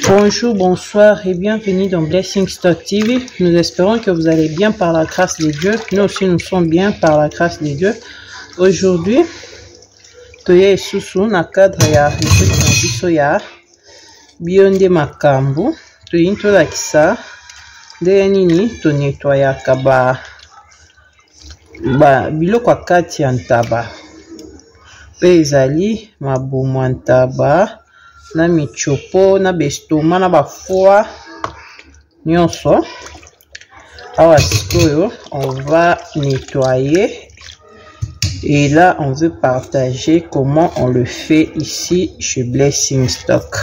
Bonjour, bonsoir et bienvenue dans Blessing Stock TV. Nous espérons que vous allez bien par la grâce de Dieu. Nous aussi, nous sommes bien par la grâce de Dieu. Aujourd'hui, toye susu na cadre ya biso ya bionde makambu. Toyi tolakisa ndenge nini to nettoyaka biloko ya kati ya ntaba. Pe ezali mabumu ya ntaba na michopo na bestoma na bafoi nyonso. Awa sikoyo on va nettoyer et là on veut partager comment on le fait ici chez Blessing Stock.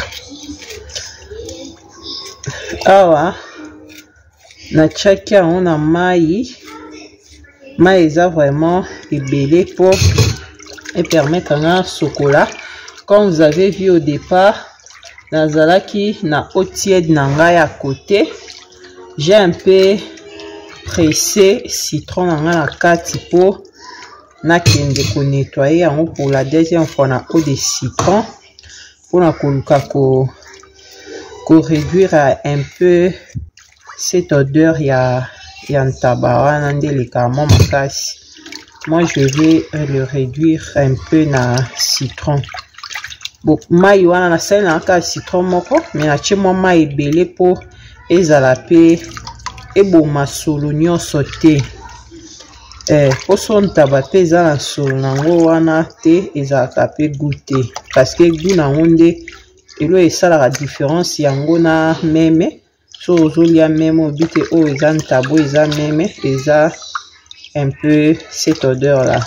Awa na tchaki on a mai eza vraiment ebele pour et permettre un chocolat. Comme vous avez vu au départ, nazalaki na eau tiède na ngai à côté. J'ai un peu pressé citron na ngai na kati pour nakende ko nettoyer yango pour la deuxième fois na eau de citron pour na koluka ko réduire un peu cette odeur ya ntaba wana ndeleka mo makasi. Moi je vais le réduire un peu na citron. Bon, mai wana na sali na ka citron moko, mais na tie mo mai ebele po ezala pe eboma solo nyonso te. Poso ntaba pe eza na solo nango wana te ezalaka pe goût te, parce que goût nango nde elo esalaka différence yango na meme. So ozolia meme obi te oyo eza ntabo eza meme, eza un peu cette odeur là.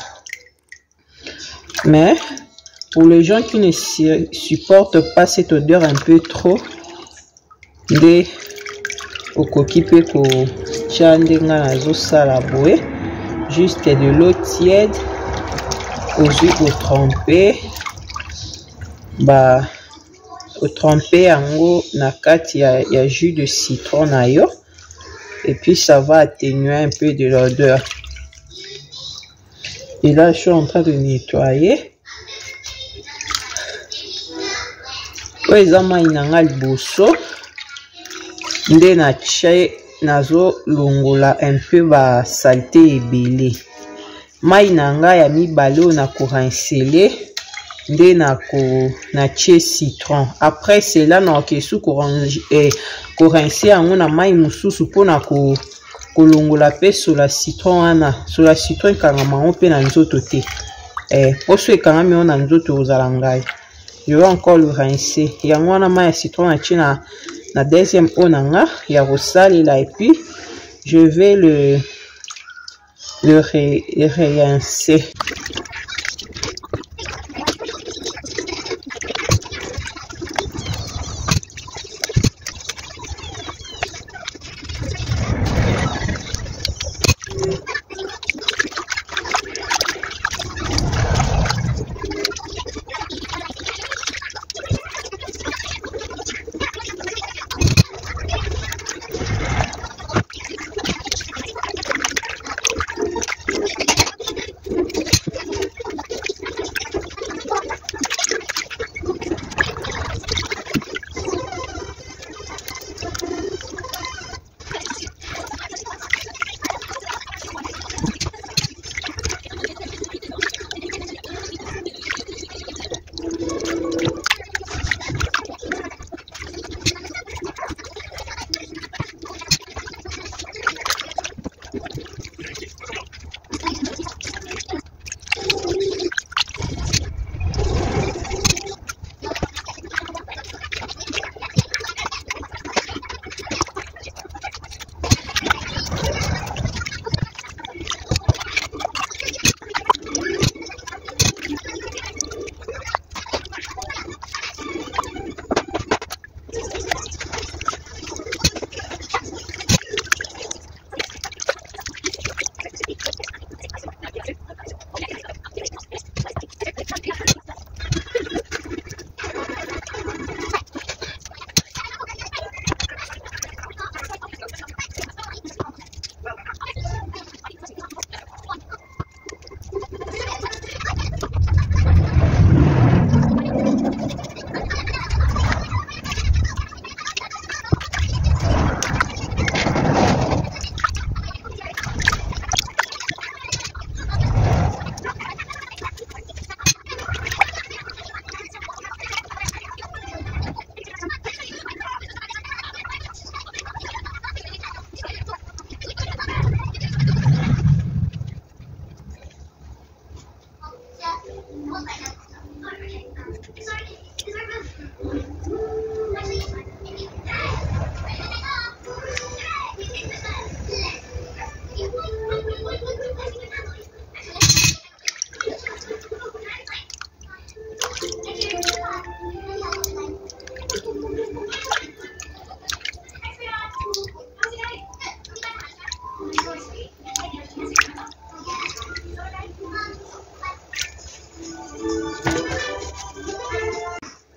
Mais pour les gens qui ne supportent pas cette odeur un peu trop, de okoki pe ko tia ndenga nazo sala boye, juste de l'eau tiède ozwi otremper yango na kati ya jus de citron na yo, et puis ça va atténuer un peu de l'odeur. Et là je suis en train de nettoyer. Oyo eza mai na nga liboso nde na tie nazo longola un peu ba saleté ebele. Mai na nga ya mibale oyo na koransele nde na tie citron. Après cela na okesu korinse yango na mai mosusu mpona kolongola pe sola citron wana. Sola citron ekangama yango mpe na nzoto te. Poso ekangami yango na nzoto ozala ngai. Je vais encore le rincer. Yango wana mai ya citron na tie na deuxième eau na nga ya kosalela, et puis je vais le rincer.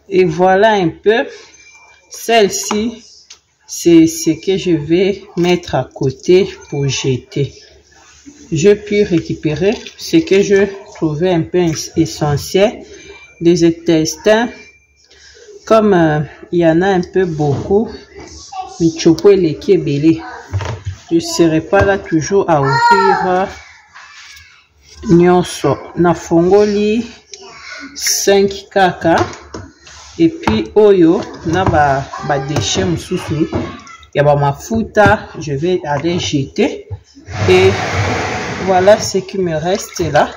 Et voilà un peu. Celle-ci, c'est ce que je vais mettre à côté pour jeter. Je puis récupérer ce que je trouvais un peu essentiel. Des intestins. Comme il y en a un peu beaucoup, michopo et les kébélé. Je ne serai pas là toujours à ouvrir nyonso. Na fongoli 5 kaka. Et puis oyo na ba déchets mususu ya ba mafuta, je vais aller jeter. Et voilà ce qui me reste là.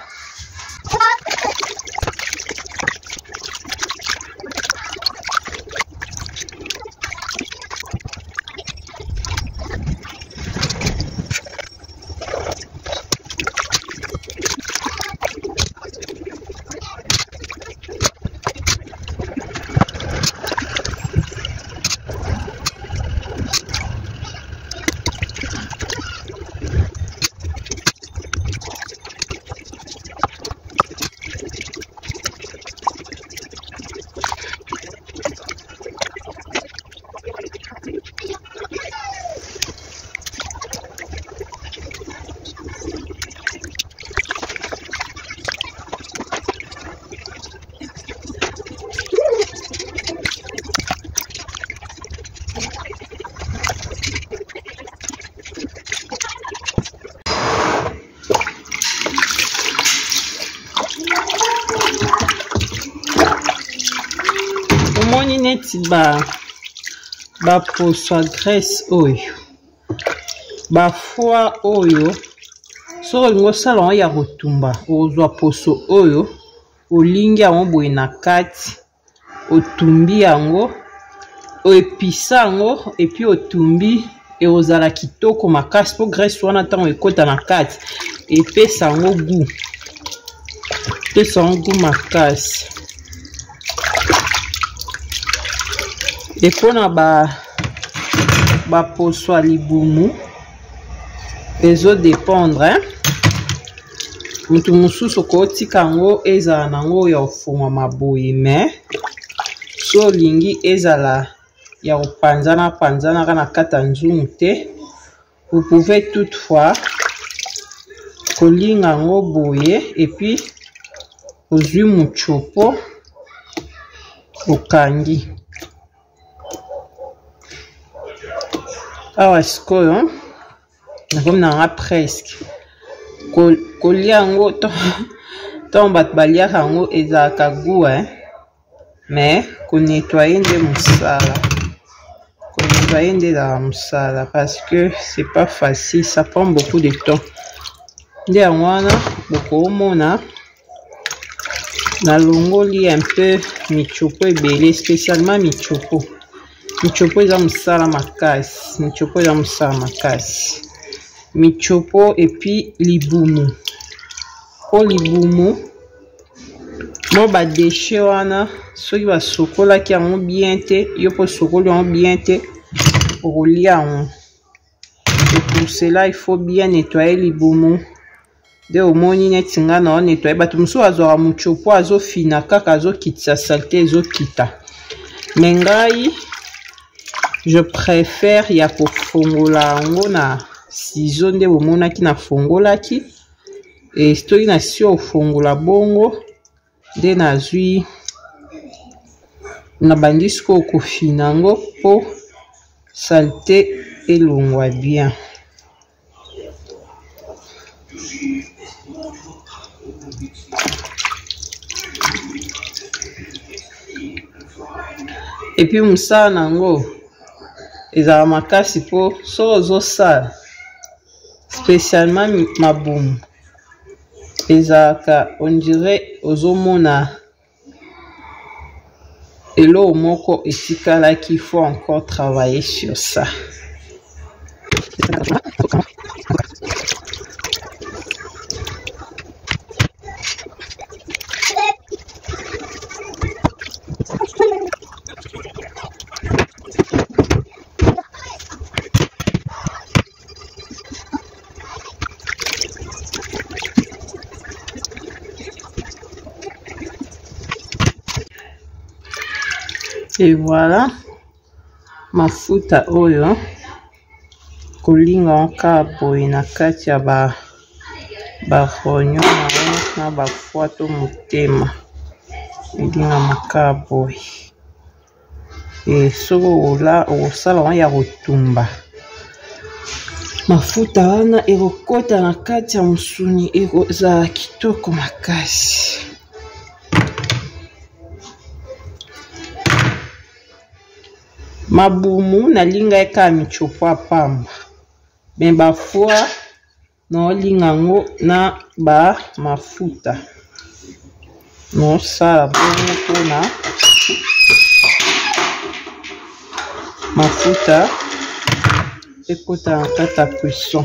Omoni neti ba poso a graisse oyo. Ba foie oyo. So olingo sala ngo ya kotumba. Ozwa poso oyo. Olingi yango boye na kati. Otumbi yango. Oepisa yango. Et puis otumbi. Et ozala kitoko makasi. Po graisse wana tango ekota na kati. Epesa yango goût. Epesa yango goût makasi. Et pour na poso a libumu, les autres dépendre, hein. Mutu mususu ko tika ngo ezala nango ya ofungwa maboye, mais so lingi ezala ya opanzana kana kata nzungu te. Vous pouvez toutefois kolinga ngo boye et puis ozwi muchopo okangi. Awa sikoyo nakomi nanga presque kolia yango to bato baliaka yango ezalaka goût, hein? Mais konettoyer nde mosala, konettoyer nde ezalaka mosala parce que c'est pas facile, ça prend beaucoup de temps. Nde yango wana bokomona nalongoli un peu michopo ebele, spécialement michopo. Michopo eza mosala makasi, michopo eza mosala makasi. Michopo et puis libumu. Po libumu, mo ba déchet wana, soki ba sokolaki yango bien te, yo po sokoli yango bien te, okolia yango. Et pour cela, il faut bien nettoyer libumu. De omoni neti nga na nettoyer. Bato mosusu azwaka michopo azofina kaka azokitisa saleté ezokita. Mais ngai je préfère ya kofongola yango na ciseau nde bomonaki na fongolaki. Et stoki na si ofongola bongo nde nazwi na bandisi ko kofina yango po saleté elongwa bien. Et puis mosala nango ezala makasi po so ozosala spécialement mabumu ezalaka on dirait ozomona eloko moko etikalaki, il faut encore travailler sur ça. Et voilà mafuta oyo kolinga onka boye na kati ya ba ronyo na ba foie to motema elinga maka boye soko osala wana ya kotumba mafuta wana ekokota na kati ya musuni ekozala kitoko makasi. Mabumu nalinga eka michopo apamba me bafua naolinga ngo na ba mafuta nosala bongo mpona mafuta ekota na kati ya cuisson.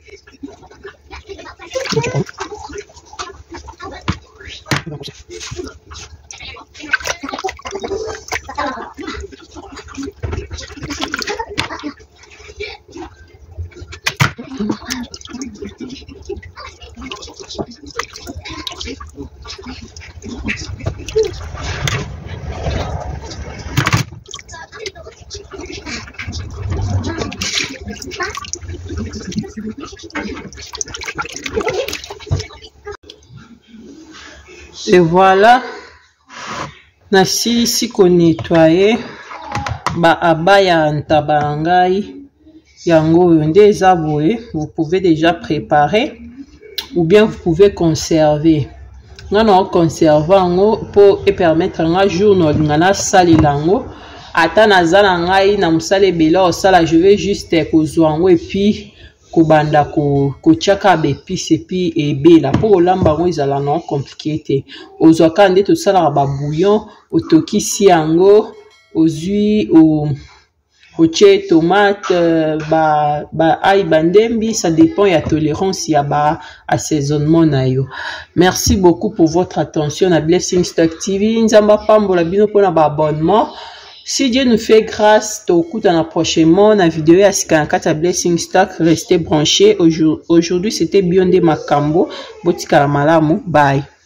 Et voilà, nasilisi ko nettoyer ba abaya ntaba ngai yango oyo nde eza boye. Vous pouvez déjà préparer ou bien vous pouvez conserver. Nga na conserver yango pour permettre nga jour no ngana salela yango ata nazala ngai na musale bela osala, je vais juste kozwa yango et puis kobanda kotiaka bepice epi ebela po kolamba yango ezala na compliqué te. Ozwaka nde tosalaka ba bouillon otokisi yango ozwi otie tomate ba ail bandembi, ça dépend ya tolérance ya ba assaisonnement na yo. Merci beaucoup pour votre attention à Blessing Stock TV. Nzamba pambola bino pona ba abonnement. Si Dieu nous fait grâce, au coup dans la prochaine la vidéo à Sikankata Blessing Stock, restez branchés. Aujourd'hui, c'était Bionde Makambo. Botika la malamu. Bye.